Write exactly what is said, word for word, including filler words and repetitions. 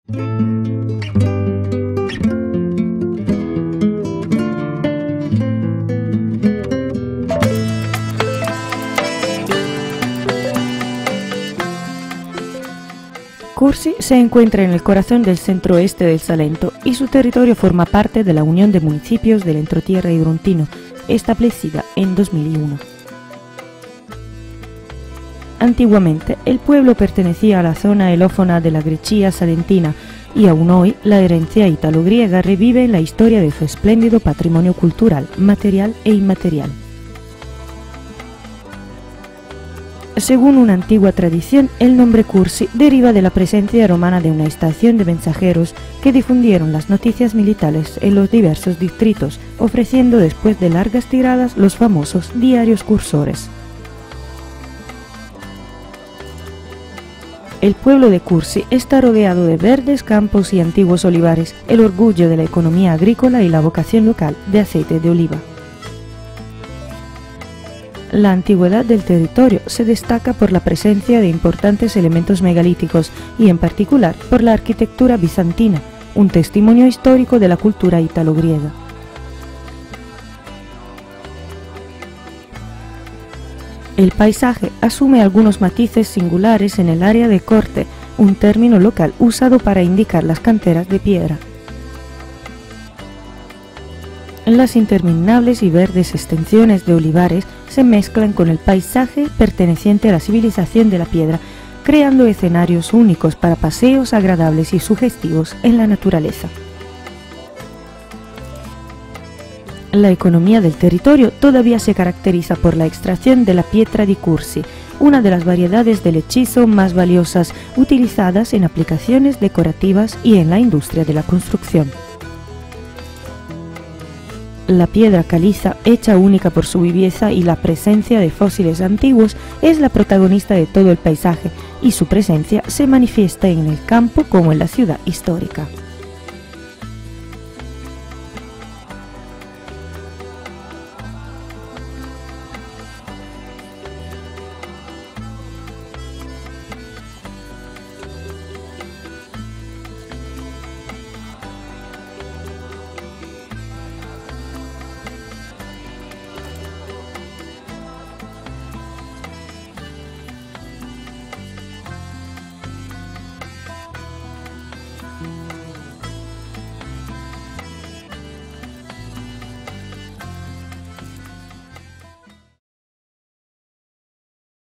Cursi se encuentra en el corazón del centro-oeste del Salento y su territorio forma parte de la Unión de Municipios del Entrotierra Hidrontino, establecida en dos mil uno. Antiguamente, el pueblo pertenecía a la zona elófona de la Grecia salentina y aún hoy la herencia ítalo-griega revive en la historia de su espléndido patrimonio cultural, material e inmaterial. Según una antigua tradición, el nombre Cursi deriva de la presencia romana de una estación de mensajeros que difundieron las noticias militares en los diversos distritos, ofreciendo después de largas tiradas los famosos diarios cursores. El pueblo de Cursi está rodeado de verdes campos y antiguos olivares, el orgullo de la economía agrícola y la vocación local de aceite de oliva. La antigüedad del territorio se destaca por la presencia de importantes elementos megalíticos y en particular por la arquitectura bizantina, un testimonio histórico de la cultura ítalo-griega. El paisaje asume algunos matices singulares en el área de corte, un término local usado para indicar las canteras de piedra. Las interminables y verdes extensiones de olivares se mezclan con el paisaje perteneciente a la civilización de la piedra, creando escenarios únicos para paseos agradables y sugestivos en la naturaleza. La economía del territorio todavía se caracteriza por la extracción de la pietra di Cursi, una de las variedades del hechizo más valiosas utilizadas en aplicaciones decorativas y en la industria de la construcción. La piedra caliza, hecha única por su viveza y la presencia de fósiles antiguos, es la protagonista de todo el paisaje y su presencia se manifiesta en el campo como en la ciudad histórica.